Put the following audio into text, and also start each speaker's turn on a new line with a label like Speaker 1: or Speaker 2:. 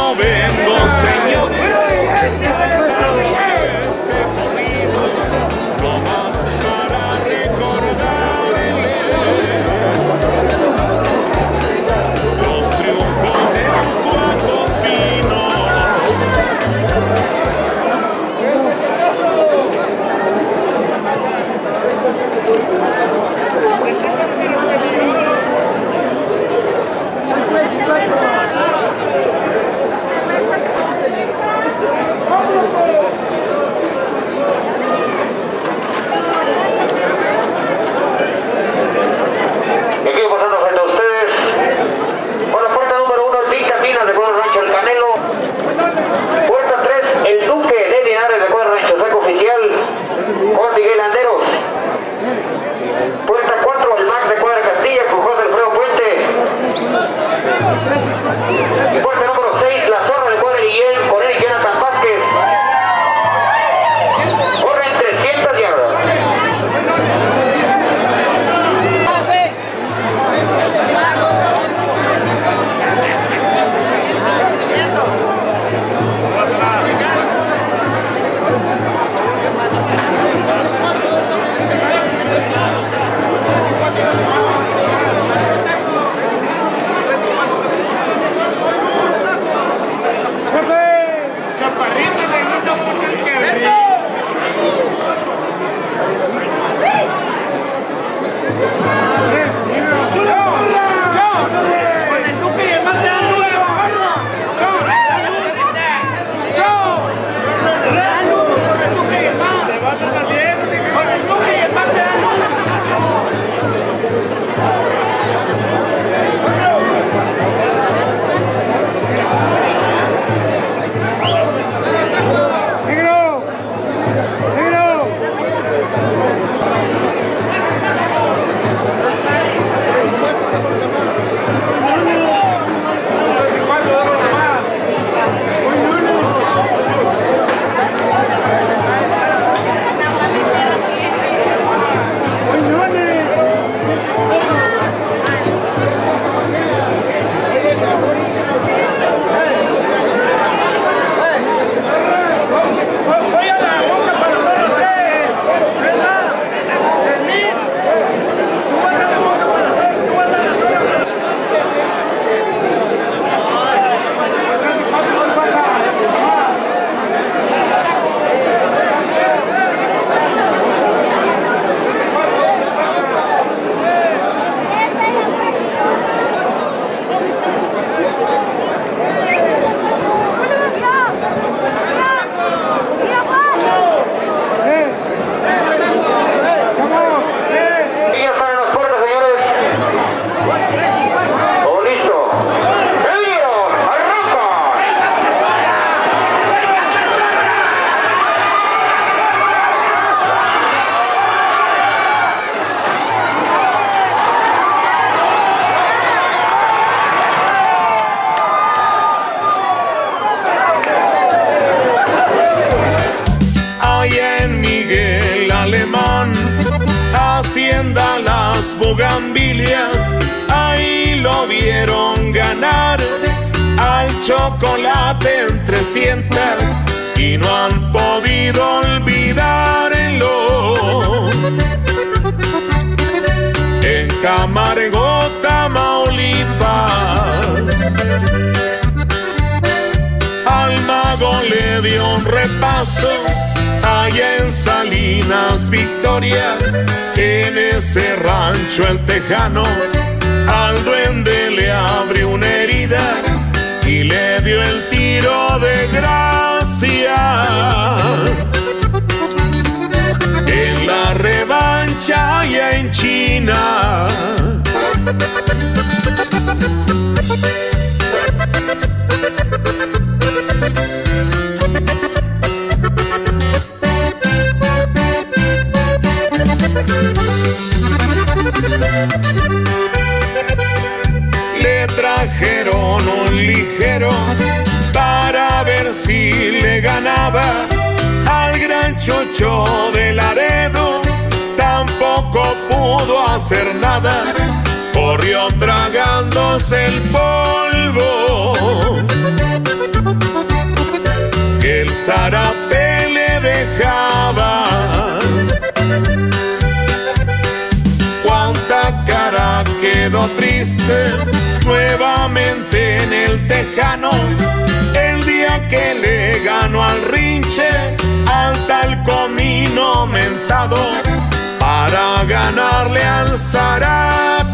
Speaker 1: yo vengo, señores. Este corrido, nomás para recordarles los triunfos de un cuatro fino.
Speaker 2: Equipo pasando frente a ustedes. Por la puerta número 1, el Vitaminas de Cuadro Rancho El Canelo. Puerta 3, el Duque de Linares de Cuadro Rancho Seco Oficial, Juan Miguel Landeros. Puerta 4, el Max de Cuadra Castilla con José Alfredo Puente. Y puerta número 6, la Zorra de Cuadra Guillén con Eric Jonathan Vázquez. Corren 300 yardas.
Speaker 1: Hacienda Las Bugambilias, ahí lo vieron ganar al Chocolate en 300 y no han podido olvidarlo. En Camargo, Tamaulipas, al Mago le dio un repaso. Allá en Salinas, Victoria, en ese rancho el tejano, al duende le abrió una herida y le dio el tiro de gracia. En la revancha allá en China, le trajeron un ligero para ver si le ganaba al gran Chocho de Laredo. Tampoco pudo hacer nada, corrió tragándose el polvo. zarape le dejaba. Cuánta cara quedó triste nuevamente en el tejano, el día que le ganó al rinche, al tal comino mentado, para ganarle al zarape.